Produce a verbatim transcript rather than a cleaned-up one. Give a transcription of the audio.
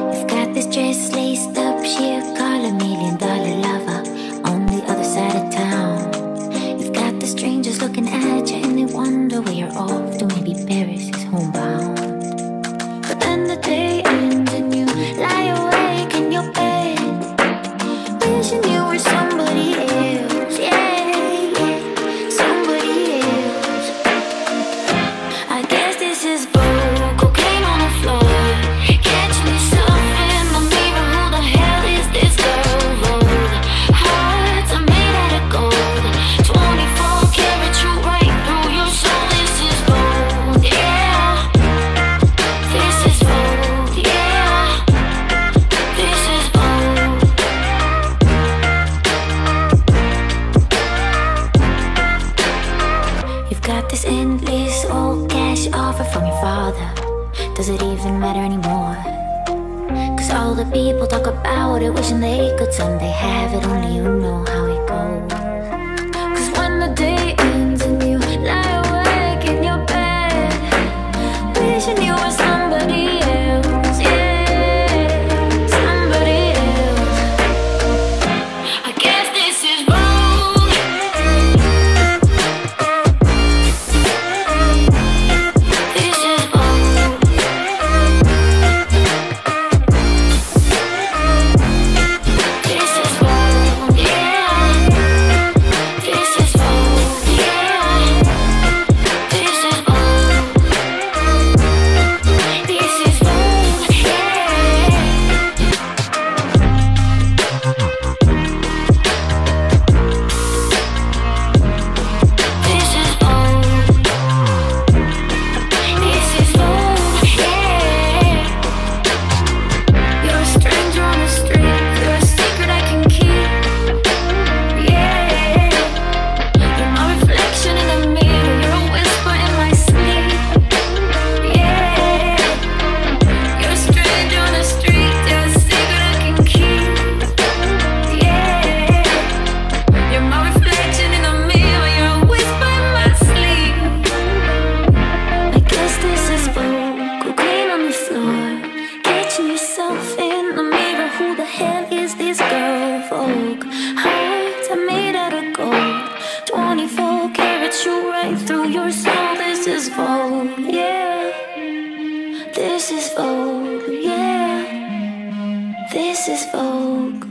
You've got this dress laced up, sheer color, million dollar lover on the other side of town. You've got the strangers looking at you and they wonder where you're off to. Maybe Paris is homebound. But then the day ends and you lie awake in your bed, wishing you were somebody else. Yeah, yeah, somebody else. I guess this is Vogue, cocaine on the floor, catching yourself in the mirror. Who the hell is this girl? Vogue, hearts are made out of gold, twenty-four karat true right through your soul. This is Vogue, yeah. This is Vogue, yeah. This is Vogue. You've got this endless old cash offer from your father. Does it even matter anymore? Cause all the people talk about it, wishing they could someday have it. Only you know how it goes. Cause when the day ends and you lie awake in your bed, wishing you were somebody else. Yeah, somebody else. I guess this is Vogue. This is Vogue. This is Vogue, yeah. This is Vogue, yeah. This is Vogue. This is Vogue, yeah. This is Vogue. This is Vogue, yeah. You're a stranger on the street, you're a secret I can keep. Yeah, you're my reflection in the mirror, you're a whisper in my sleep. Yeah, you're a stranger on the street, you're a secret I can keep. Yeah, you're my reflection in the mirror, you're a whisper in my sleep. I guess this is Vogue, cocaine on the floor, catching yourself in the mirror. Who the hell is this girl? Vogue, hearts are made out of gold, twenty-four karats shoot right through your soul. This is Vogue, yeah. This is Vogue, yeah. This is Vogue.